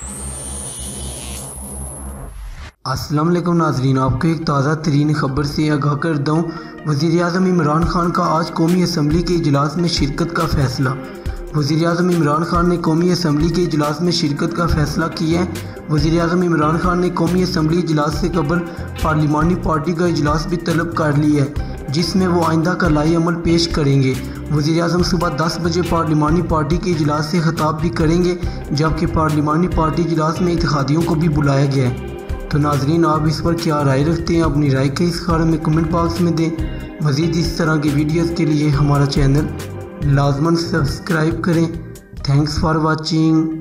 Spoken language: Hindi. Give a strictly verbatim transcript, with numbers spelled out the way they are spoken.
अस्सलाम वालेकुम नाजरीन, आपको एक ताज़ा तरीन खबर से आगाह कर दूँ। वज़ीर-ए-आज़म इमरान खान का आज कौमी असम्बली के इजलास में शिरकत का फ़ैसला। वज़ीर-ए-आज़म इमरान खान ने कौमी असम्बली के इजलास में शिरकत का फ़ैसला किया है। वज़ीर-ए-आज़म इमरान खान ने कौमी असम्बली इजलास से कबल पार्लिमानी पार्टी का इजलास भी तलब कर लिया है, जिसमें वो आइंदा का लाई अमल पेश करेंगे। वज़ीर-ए-आज़म सुबह दस बजे पार्लिमानी पार्टी के इजलास से खिताब भी करेंगे, जबकि पार्लिमानी पार्टी इजलास में इत्तेहादियों को भी बुलाया गया है। तो नाजरीन, आप इस पर क्या राय रखते हैं? अपनी राय के इस बारे में कमेंट बॉक्स में दें। मज़ीद इस तरह की वीडियोज़ के लिए हमारा चैनल लाजमन सब्सक्राइब करें। Thanks for watching.